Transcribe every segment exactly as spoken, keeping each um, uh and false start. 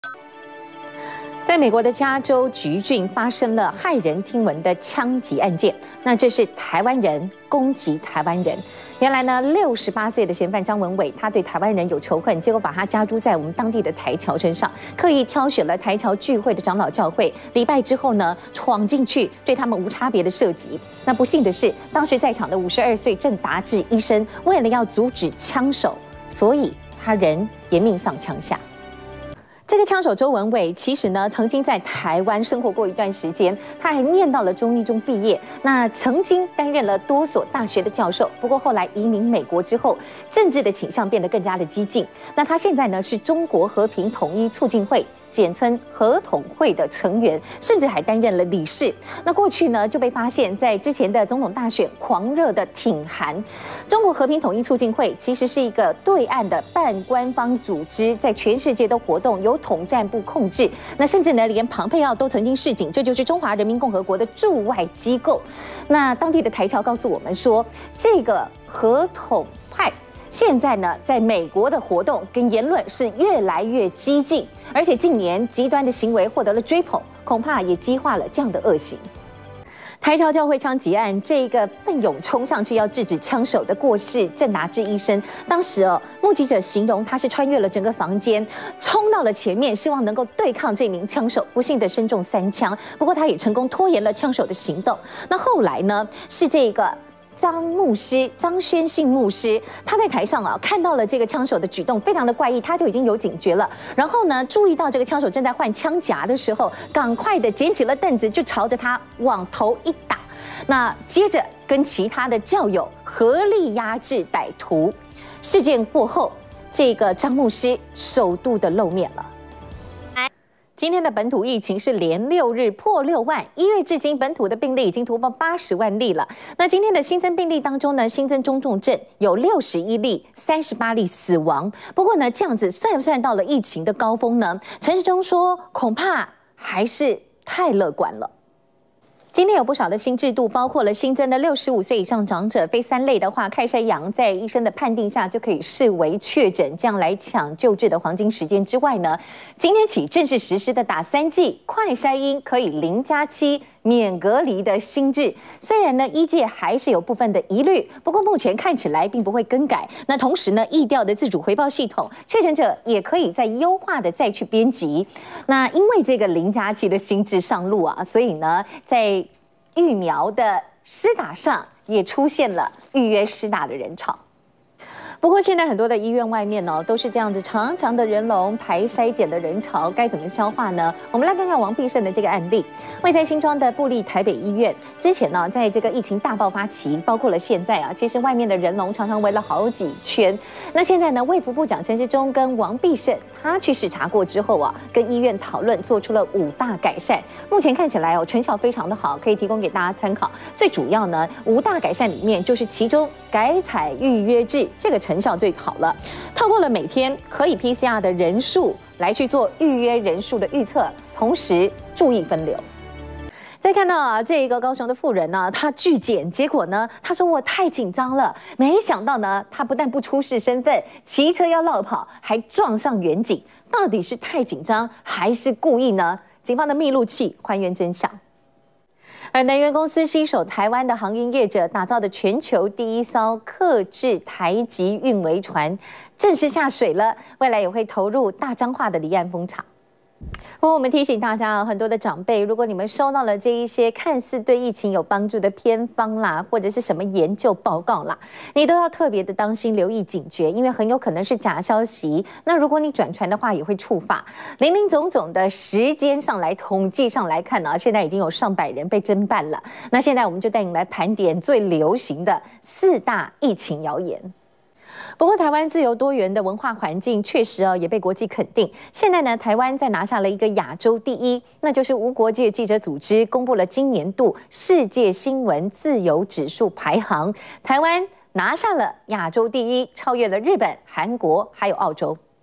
在美国的加州橘郡发生了骇人听闻的枪击案件，那这是台湾人攻击台湾人。原来呢，六十八岁的嫌犯张文伟，他对台湾人有仇恨，结果把他加诸在我们当地的台侨身上，刻意挑选了台侨聚会的长老教会，礼拜之后呢，闯进去对他们无差别的射击。那不幸的是，当时在场的五十二岁郑达志医生，为了要阻止枪手，所以他人也命丧枪下。 这个枪手周文伟，其实呢曾经在台湾生活过一段时间，他还念到了中一中毕业，那曾经担任了多所大学的教授。不过后来移民美国之后，政治的倾向变得更加的激进。那他现在呢是中国和平统一促进会，简称和统会的成员，甚至还担任了理事。那过去呢就被发现，在之前的总统大选狂热的挺韩。中国和平统一促进会其实是一个对岸的半官方组织，在全世界都活动，由 统战部控制，那甚至呢，连庞佩奥都曾经示警，这就是中华人民共和国的驻外机构。那当地的台侨告诉我们说，这个和统派现在呢，在美国的活动跟言论是越来越激进，而且近年极端的行为获得了追捧，恐怕也激化了这样的恶行。 台侨教会枪击案，这个奋勇冲上去要制止枪手的过世郑达志医生，当时哦，目击者形容他是穿越了整个房间，冲到了前面，希望能够对抗这名枪手，不幸的身中三枪。不过他也成功拖延了枪手的行动。那后来呢，是这个 张牧师张宣信牧师，他在台上啊看到了这个枪手的举动非常的怪异，他就已经有警觉了。然后呢，注意到这个枪手正在换枪夹的时候，赶快的捡起了凳子，就朝着他往头一打。那接着跟其他的教友合力压制歹徒。事件过后，这个张牧师首度的露面了。 今天的本土疫情是连六日破六万，一月至今本土的病例已经突破八十万例了。那今天的新增病例当中呢，新增中重症有六十一例，三十八例死亡。不过呢，这样子算不算到了疫情的高峰呢？陈时中说，恐怕还是太乐观了。 今天有不少的新制度，包括了新增的六十五岁以上长者，非三类的话，快筛阳在医生的判定下就可以视为确诊，这样来抢救治的黄金时间之外呢，今天起正式实施的打三剂快筛阴可以零加七免隔离的新制，虽然呢医界还是有部分的疑虑，不过目前看起来并不会更改。那同时呢，疫调的自主回报系统，确诊者也可以再优化的再去编辑。那因为这个零加七的新制上路啊，所以呢，在 疫苗的施打上也出现了预约施打的人潮。不过现在很多的医院外面呢、哦，都是这样子长长的人龙排筛检的人潮，该怎么消化呢？我们来看看王必胜的这个案例。位在新庄的部立台北医院，之前呢，在这个疫情大爆发期，包括了现在啊，其实外面的人龙常常围了好几圈。那现在呢，卫福部长陈时中跟王必胜他去视察过之后啊，跟医院讨论，做出了五大改善。目前看起来哦，成效非常的好，可以提供给大家参考。最主要呢，五大改善里面就是其中改采预约制这个成效最好了。透过了每天可以 P C R 的人数来去做预约人数的预测，同时注意分流。 再看到啊，这一个高雄的妇人呢，她拒检，结果呢，她说我太紧张了，没想到呢，她不但不出示身份，骑车要绕跑，还撞上远警，到底是太紧张还是故意呢？警方的密录器还原真相。 而能源公司携手台湾的航运业者打造的全球第一艘客制台籍运维船，正式下水了。未来也会投入大彰化的离岸风场。 不过，我们提醒大家啊，很多的长辈，如果你们收到了这一些看似对疫情有帮助的偏方啦，或者是什么研究报告啦，你都要特别的当心、留意、警觉，因为很有可能是假消息。那如果你转传的话，也会触发。林林总总的时间上来、统计上来看呢，现在已经有上百人被侦办了。那现在我们就带你来盘点最流行的四大疫情谣言。 不过，台湾自由多元的文化环境确实哦也被国际肯定。现在呢，台湾在拿下了一个亚洲第一，那就是无国界记者组织公布了今年度世界新闻自由指数排行，台湾拿下了亚洲第一，超越了日本、韩国还有澳洲。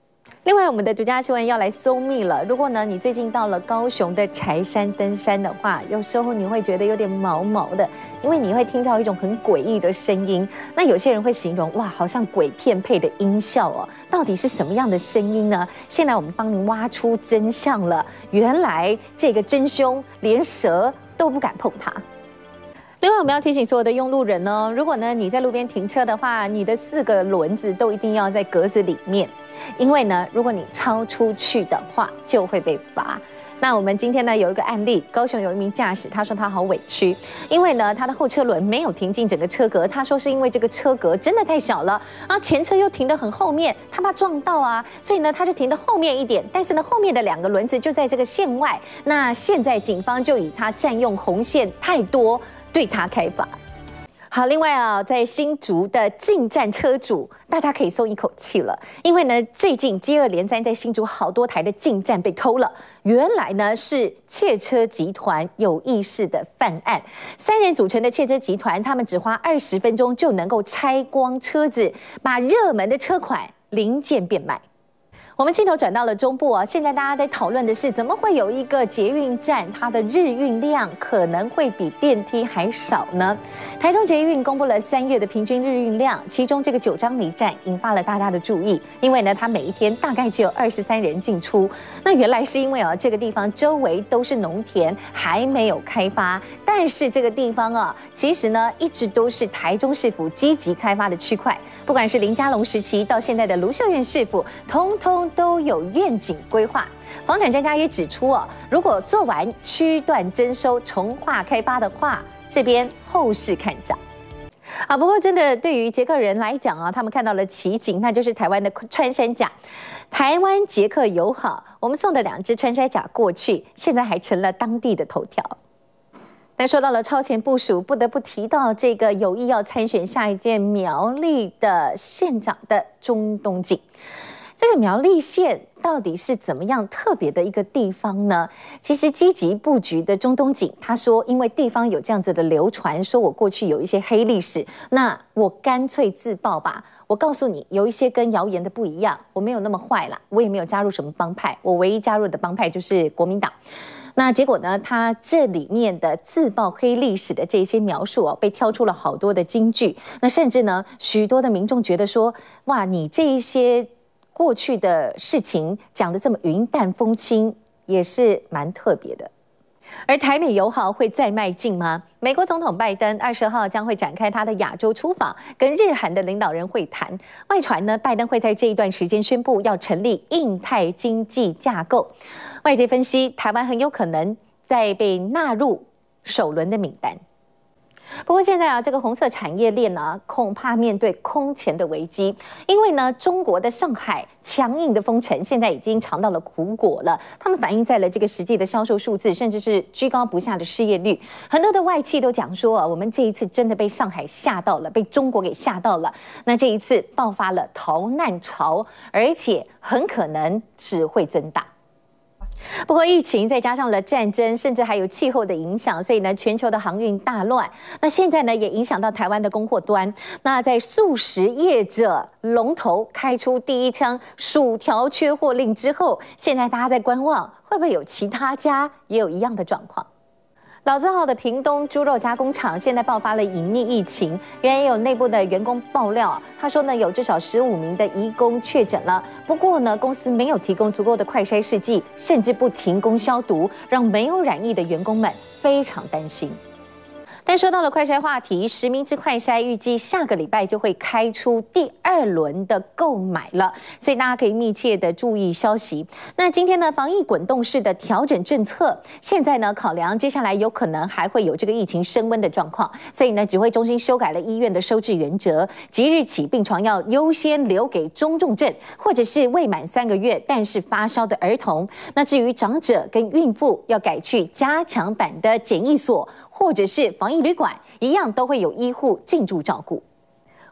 另外，我们的独家新闻要来搜密了。如果呢，你最近到了高雄的柴山登山的话，有时候你会觉得有点毛毛的，因为你会听到一种很诡异的声音。那有些人会形容，哇，好像鬼片配的音效哦，到底是什么样的声音呢？现在我们帮您挖出真相了，原来这个真凶连蛇都不敢碰它。另外，我们要提醒所有的用路人哦，如果呢你在路边停车的话，你的四个轮子都一定要在格子里面，因为呢，如果你超出去的话，就会被罚。那我们今天呢有一个案例，高雄有一名驾驶，他说他好委屈，因为呢他的后车轮没有停进整个车格，他说是因为这个车格真的太小了，啊前车又停得很后面，他怕撞到啊，所以呢他就停得后面一点，但是呢后面的两个轮子就在这个线外，那现在警方就以他占用红线太多，对他开罚。好，另外啊，在新竹的进站车主，大家可以松一口气了，因为呢，最近接二连三在新竹好多台的进站被偷了。原来呢是窃车集团有意识的犯案，三人组成的窃车集团，他们只花二十分钟就能够拆光车子，把热门的车款零件变卖。我们镜头转到了中部啊，现在大家在讨论的是，怎么会有一个捷运站，它的日运量可能会比电梯还少呢？台中捷运公布了三月的平均日运量，其中这个九张犁站引发了大家的注意，因为呢，它每一天大概只有二十三人进出。那原来是因为啊，这个地方周围都是农田，还没有开发。但是这个地方啊，其实呢，一直都是台中市府积极开发的区块，不管是林佳龙时期到现在的卢秀燕市府，通通都有愿景规划。房产专家也指出哦，如果做完区段征收、重划开发的话，这边后市看涨。啊，不过真的对于捷克人来讲啊，他们看到了奇景，那就是台湾的穿山甲。台湾捷克友好，我们送的两只穿山甲过去，现在还成了当地的头条。但说到了超前部署，不得不提到这个有意要参选下一届苗栗的县长的钟东锦。这个苗栗县到底是怎么样特别的一个地方呢？其实积极布局的钟东锦，他说，因为地方有这样子的流传，说我过去有一些黑历史，那我干脆自爆吧。我告诉你，有一些跟谣言的不一样，我没有那么坏啦，我也没有加入什么帮派，我唯一加入的帮派就是国民党。那结果呢？他这里面的自爆黑历史的这些描述哦，被挑出了好多的金句。那甚至呢，许多的民众觉得说，哇，你这一些过去的事情讲得这么云淡风轻，也是蛮特别的。而台美友好会再迈进吗？美国总统拜登二十号将会展开他的亚洲出访，跟日韩的领导人会谈。外传呢，拜登会在这一段时间宣布要成立印太经济架构。外界分析，台湾很有可能再被纳入首轮的名单。不过现在啊，这个红色产业链呢，恐怕面对空前的危机，因为呢，中国的上海强硬的封城，现在已经尝到了苦果了。他们反映在了这个实际的销售数字，甚至是居高不下的失业率。很多的外企都讲说啊，我们这一次真的被上海吓到了，被中国给吓到了。那这一次爆发了逃难潮，而且很可能只会增大。不过疫情再加上了战争，甚至还有气候的影响，所以呢，全球的航运大乱。那现在呢，也影响到台湾的供货端。那在速食业者龙头开出第一枪薯条缺货令之后，现在大家在观望，会不会有其他家也有一样的状况？老字号的屏东猪肉加工厂现在爆发了隐匿疫情，原来也有内部的员工爆料，他说呢有至少十五名的移工确诊了，不过呢公司没有提供足够的快筛试剂，甚至不停工消毒，让没有染疫的员工们非常担心。但说到了快筛话题，实名制快筛预计下个礼拜就会开出第二轮的购买了，所以大家可以密切的注意消息。那今天呢，防疫滚动式的调整政策，现在呢考量接下来有可能还会有这个疫情升温的状况，所以呢指挥中心修改了医院的收治原则，即日起病床要优先留给中重症或者是未满三个月但是发烧的儿童。那至于长者跟孕妇，要改去加强版的检疫所或者是防疫旅馆，一样都会有医护进驻照顾。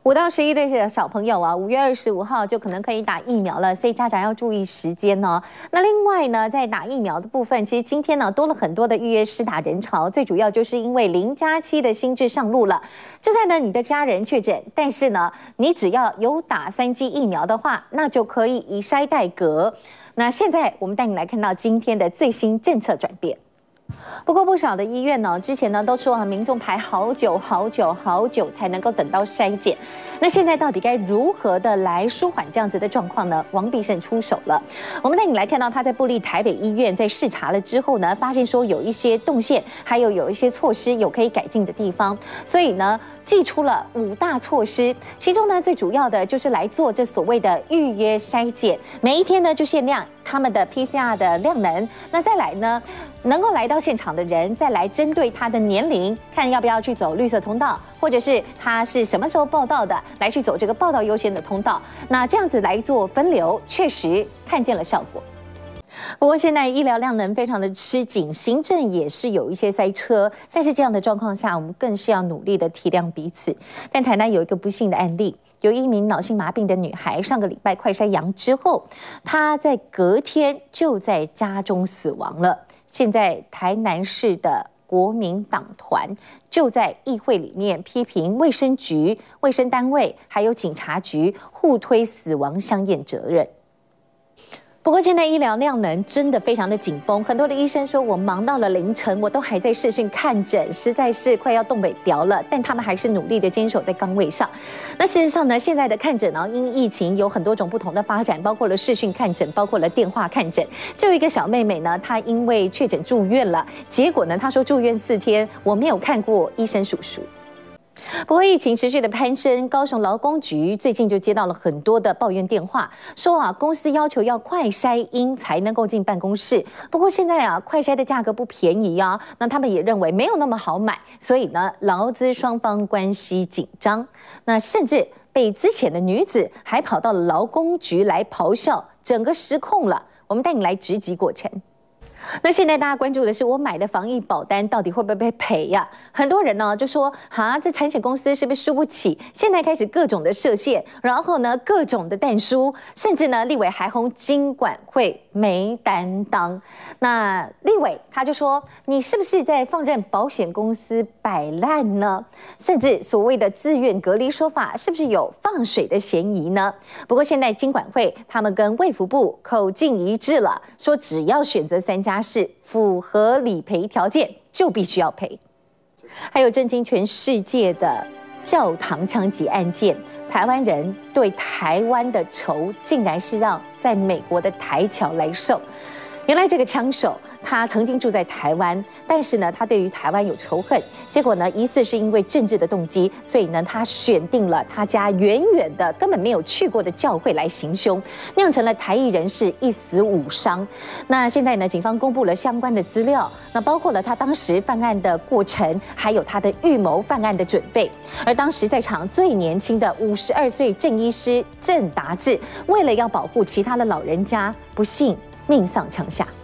五到十一岁的小朋友啊，五月二十五号就可能可以打疫苗了，所以家长要注意时间哦。那另外呢，在打疫苗的部分，其实今天呢多了很多的预约施打人潮，最主要就是因为零加七的新制上路了。就算呢你的家人确诊，但是呢你只要有打三剂疫苗的话，那就可以以筛代隔。那现在我们带你来看到今天的最新政策转变。不过不少的医院呢，之前呢都说啊，民众排好久好久好久才能够等到筛检。那现在到底该如何的来舒缓这样子的状况呢？王必胜出手了。我们带你来看到他在部立台北医院在视察了之后呢，发现说有一些动线，还有有一些措施有可以改进的地方，所以呢祭出了五大措施，其中呢最主要的就是来做这所谓的预约筛检，每一天呢就限量他们的 P C R 的量能。那再来呢，能够来到现场的人，再来针对他的年龄，看要不要去走绿色通道，或者是他是什么时候报到的，来去走这个报到优先的通道。那这样子来做分流，确实看见了效果。不过现在医疗量能非常的吃紧，行政也是有一些塞车，但是这样的状况下，我们更是要努力的体谅彼此。但台南有一个不幸的案例，有一名脑性麻痹的女孩，上个礼拜快筛阳之后，她在隔天就在家中死亡了。现在台南市的国民党团就在议会里面批评卫生局、卫生单位还有警察局互推死亡相验责任。不过现在医疗量能真的非常的紧绷，很多的医生说我忙到了凌晨，我都还在视讯看诊，实在是快要冻北调了，但他们还是努力的坚守在岗位上。那事实上呢，现在的看诊呢，因疫情有很多种不同的发展，包括了视讯看诊，包括了电话看诊。就有一个小妹妹呢，她因为确诊住院了，结果呢，她说住院四天，我没有看过医生叔叔。不过疫情持续的攀升，高雄劳工局最近就接到了很多的抱怨电话，说啊，公司要求要快筛阴才能够进办公室。不过现在啊，快筛的价格不便宜啊，那他们也认为没有那么好买，所以呢，劳资双方关系紧张。那甚至被资遣的女子还跑到了劳工局来咆哮，整个失控了。我们带你来直击过程。那现在大家关注的是，我买的防疫保单到底会不会被赔呀、啊？很多人呢就说，哈，这产险公司是不是输不起？现在开始各种的设限，然后呢各种的淡输，甚至呢立委还轰金管会没担当。那立委他就说，你是不是在放任保险公司摆烂呢？甚至所谓的自愿隔离说法，是不是有放水的嫌疑呢？不过现在金管会他们跟卫福部口径一致了，说只要选择三家是符合理赔条件，就必须要赔。还有震惊全世界的教堂枪击案件，台湾人对台湾的仇，竟然是让在美国的台侨来受。原来这个枪手他曾经住在台湾，但是呢，他对于台湾有仇恨，结果呢，疑似是因为政治的动机，所以呢，他选定了他家远远的根本没有去过的教会来行凶，酿成了台裔人士一死五伤。那现在呢，警方公布了相关的资料，那包括了他当时犯案的过程，还有他的预谋犯案的准备。而当时在场最年轻的五十二岁郑医师郑达志，为了要保护其他的老人家，不幸命丧枪下。